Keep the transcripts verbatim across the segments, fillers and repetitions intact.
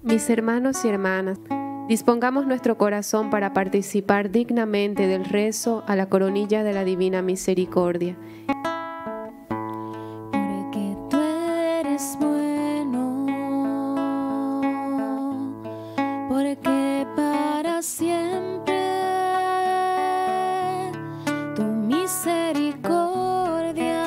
Mis hermanos y hermanas, dispongamos nuestro corazón para participar dignamente del rezo a la coronilla de la Divina Misericordia. Porque tú eres bueno, porque para siempre tu misericordia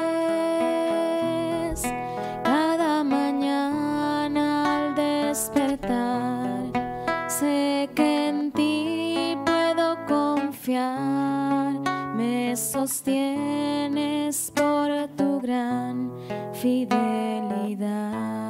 es. Cada mañana al despertar, sé que en ti puedo confiar. Me sostienes por tu gran fidelidad.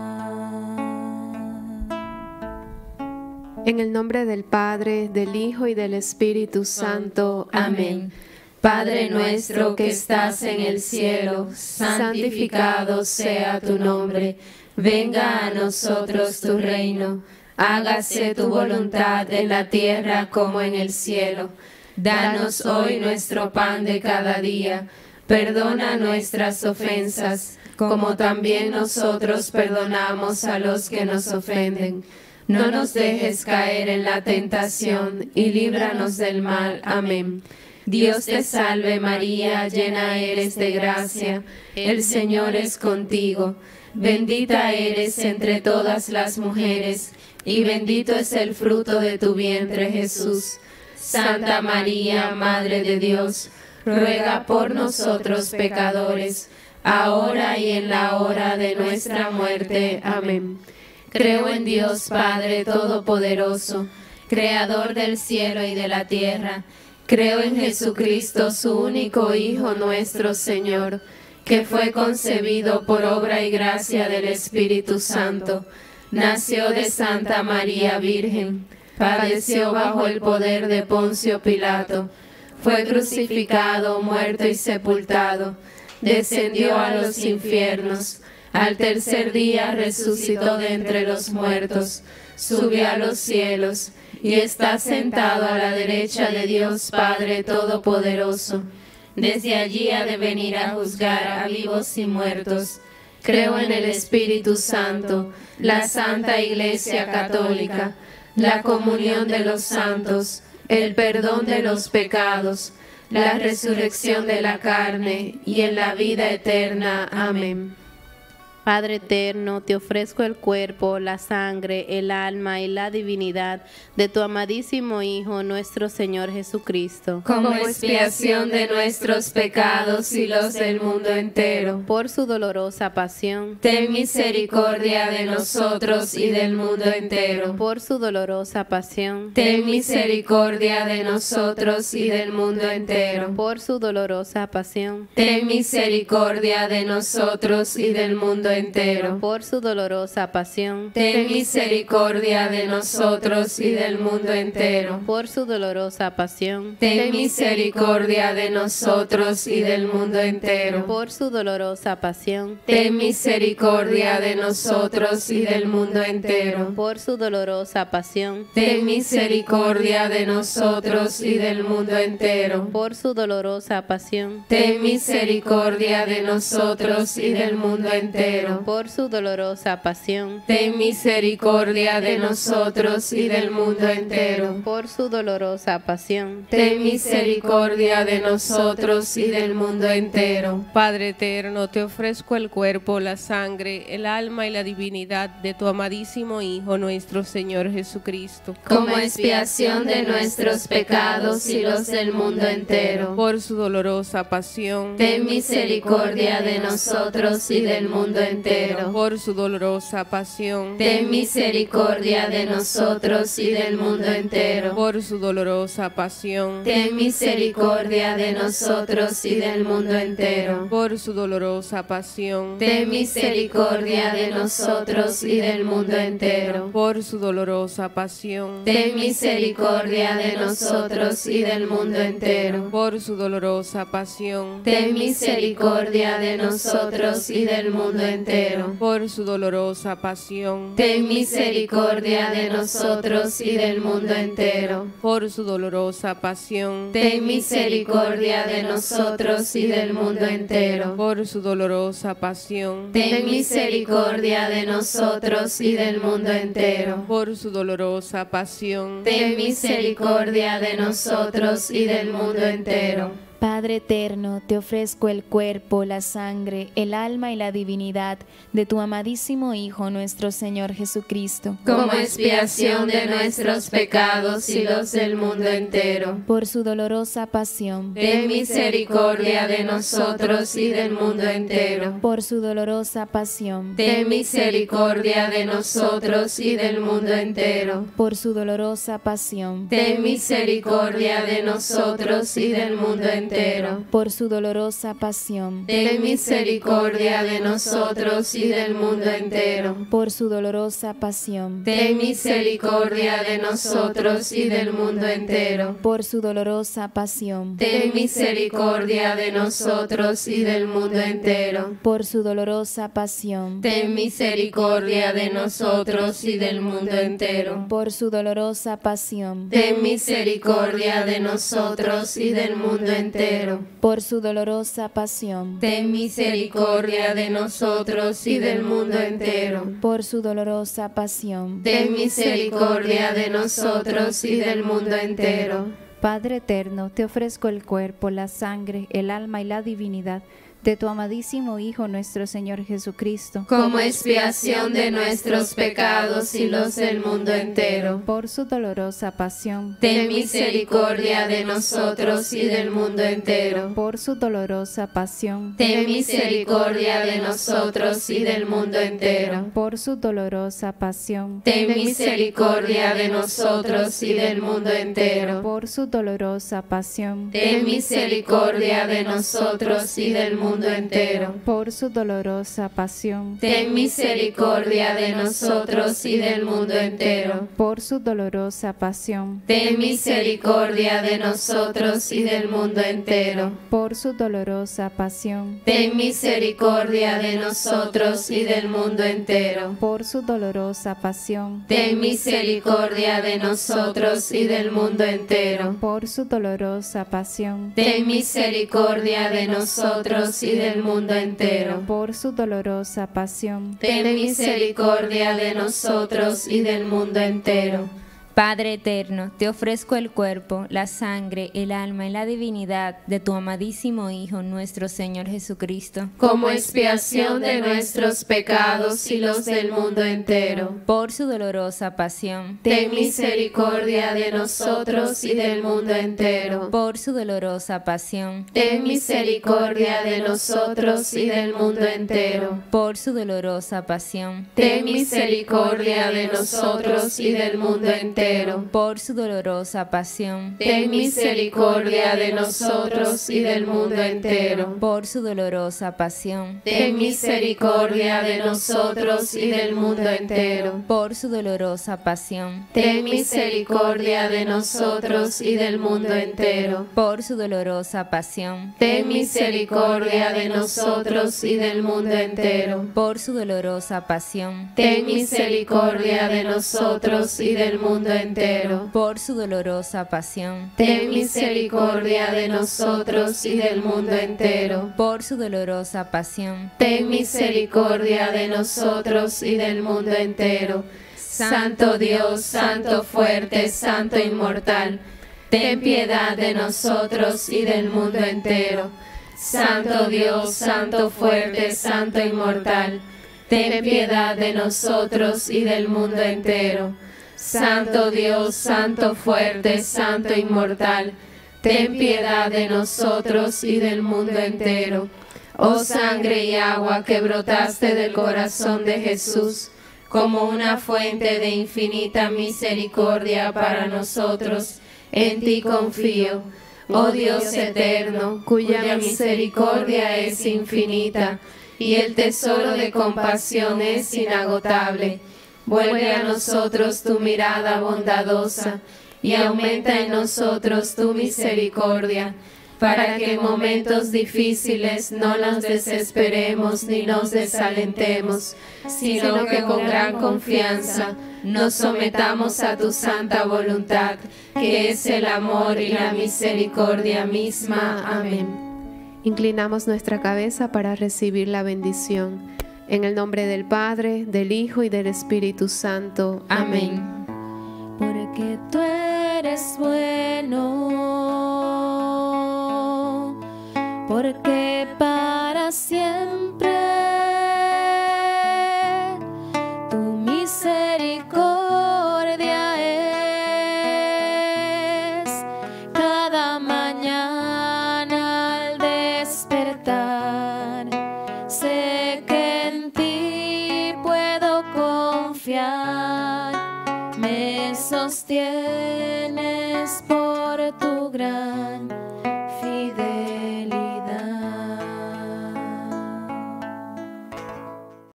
En el nombre del Padre, del Hijo y del Espíritu Santo. Amén. Padre nuestro que estás en el cielo, santificado sea tu nombre. Venga a nosotros tu reino. Hágase tu voluntad en la tierra como en el cielo. Danos hoy nuestro pan de cada día. Perdona nuestras ofensas, como también nosotros perdonamos a los que nos ofenden. No nos dejes caer en la tentación y líbranos del mal. Amén. Dios te salve María, llena eres de gracia, el Señor es contigo. Bendita eres entre todas las mujeres, y bendito es el fruto de tu vientre, Jesús. Santa María, Madre de Dios, ruega por nosotros pecadores, ahora y en la hora de nuestra muerte. Amén. Creo en Dios Padre Todopoderoso, Creador del cielo y de la tierra. Creo en Jesucristo, su único Hijo, nuestro Señor, que fue concebido por obra y gracia del Espíritu Santo. Nació de Santa María Virgen, padeció bajo el poder de Poncio Pilato, fue crucificado, muerto y sepultado, descendió a los infiernos, al tercer día resucitó de entre los muertos, subió a los cielos y está sentado a la derecha de Dios Padre Todopoderoso. Desde allí ha de venir a juzgar a vivos y muertos. Creo en el Espíritu Santo, la Santa Iglesia Católica, la comunión de los santos, el perdón de los pecados, la resurrección de la carne y en la vida eterna. Amén. Padre eterno, te ofrezco el cuerpo, la sangre, el alma y la divinidad de tu amadísimo Hijo, nuestro Señor Jesucristo, como expiación de nuestros pecados y los del mundo entero. Por su dolorosa pasión, ten misericordia de nosotros y del mundo entero. Por su dolorosa pasión, ten misericordia de nosotros y del mundo entero. Por su dolorosa pasión, ten misericordia de nosotros y del mundo entero. entero. Por su dolorosa pasión, ten misericordia de nosotros y del mundo entero. Por su dolorosa pasión, ten misericordia de nosotros y del mundo entero. Por su dolorosa pasión, ten misericordia de nosotros y del mundo entero. Por su dolorosa pasión, ten misericordia de nosotros y del mundo entero. Por su dolorosa pasión, ten misericordia de nosotros y del mundo entero. Por su dolorosa pasión, ten misericordia de nosotros y del mundo entero. Por su dolorosa pasión, ten misericordia de nosotros y del mundo entero. Padre eterno, te ofrezco el cuerpo, la sangre, el alma y la divinidad de tu amadísimo Hijo, nuestro Señor Jesucristo, como expiación de nuestros pecados y los del mundo entero. Por su dolorosa pasión, ten misericordia de nosotros y del mundo entero. Por su dolorosa pasión, ten misericordia de nosotros y del mundo entero. Por su dolorosa pasión, ten misericordia de nosotros y del mundo entero. Por su dolorosa pasión, ten misericordia de nosotros y del mundo entero. Por su dolorosa pasión, ten misericordia de nosotros y del mundo entero. Por su dolorosa pasión, ten misericordia de nosotros y del mundo entero. entero. Por su dolorosa pasión, Ten misericordia de nosotros y del mundo entero. por su dolorosa pasión, Ten misericordia de nosotros y del mundo entero. por su dolorosa pasión, Ten misericordia de nosotros y del mundo entero. por su dolorosa pasión, Ten misericordia de nosotros y del mundo entero. Padre eterno, te ofrezco el cuerpo, la sangre, el alma y la divinidad de tu amadísimo Hijo, nuestro Señor Jesucristo, Como expiación de nuestros pecados y los del mundo entero. por su dolorosa pasión, Ten misericordia de nosotros y del mundo entero. por su dolorosa pasión, Ten misericordia de nosotros y del mundo entero. por su dolorosa pasión, Ten misericordia de nosotros y del mundo entero. por su dolorosa pasión, Ten misericordia de nosotros y del mundo entero. por su dolorosa pasión, Ten misericordia de nosotros y del mundo entero. por su dolorosa pasión, Ten misericordia de nosotros y del mundo entero. por su dolorosa pasión, Ten misericordia de nosotros y del mundo entero. por su dolorosa pasión, Ten misericordia de nosotros y del mundo entero. por su dolorosa pasión, Ten misericordia de nosotros y del mundo entero. por su dolorosa pasión. Ten misericordia de nosotros y del mundo entero. Padre eterno, te ofrezco el cuerpo, la sangre, el alma y la divinidad de tu amadísimo Hijo, nuestro Señor Jesucristo, Como expiación de nuestros pecados y los del mundo entero. por su dolorosa pasión, Ten misericordia de nosotros y del mundo entero. por su dolorosa pasión, Ten misericordia de nosotros y del mundo entero. por su dolorosa pasión, Ten misericordia de nosotros y del mundo entero. por su dolorosa pasión, Ten misericordia de nosotros y del mundo entero. por su dolorosa pasión, Ten misericordia de nosotros y del mundo entero. por su dolorosa pasión, Ten misericordia de nosotros y del mundo entero. por su dolorosa pasión, Ten misericordia de nosotros y del mundo entero. por su dolorosa pasión, Ten misericordia de nosotros y del mundo entero. por su dolorosa pasión, Ten misericordia de nosotros y del mundo entero. por su dolorosa pasión, Ten misericordia de nosotros y del mundo entero. Padre eterno, te ofrezco el cuerpo, la sangre, el alma y la divinidad de tu amadísimo Hijo, nuestro Señor Jesucristo, Como expiación de nuestros pecados y los del mundo entero. por su dolorosa pasión, Ten misericordia de nosotros y del mundo entero. por su dolorosa pasión, Ten misericordia de nosotros y del mundo entero. por su dolorosa pasión, Ten misericordia de nosotros y del mundo entero. por su dolorosa pasión, Ten misericordia de nosotros y del mundo entero. por su dolorosa pasión, Ten misericordia de nosotros y del mundo entero. por su dolorosa pasión, Ten misericordia de nosotros y del mundo entero. por su dolorosa pasión, Ten misericordia de nosotros y del mundo entero. por su dolorosa pasión, Ten misericordia de nosotros y del mundo entero. por su dolorosa pasión, Ten misericordia de nosotros y del mundo entero. por su dolorosa pasión, Ten misericordia de nosotros y del mundo entero. Santo Dios, Santo fuerte, Santo inmortal, ten piedad de nosotros y del mundo entero. Santo Dios, Santo fuerte, Santo inmortal, ten piedad de nosotros y del mundo entero. Santo Dios, Santo fuerte, Santo inmortal, ten piedad de nosotros y del mundo entero. Oh sangre y agua que brotaste del corazón de Jesús, como una fuente de infinita misericordia para nosotros, en ti confío. Oh Dios eterno, cuya misericordia es infinita, y el tesoro de compasión es inagotable. Vuelve a nosotros tu mirada bondadosa, y aumenta en nosotros tu misericordia, para que en momentos difíciles no nos desesperemos ni nos desalentemos, sino que con gran confianza nos sometamos a tu santa voluntad, que es el amor y la misericordia misma. Amén. Inclinamos nuestra cabeza para recibir la bendición. En el nombre del Padre, del Hijo y del Espíritu Santo. Amén. Porque tú eres bueno, porque para siempre tu misericordia es. Cada mañana al despertar, sé que en ti puedo confiar. Me sostienes por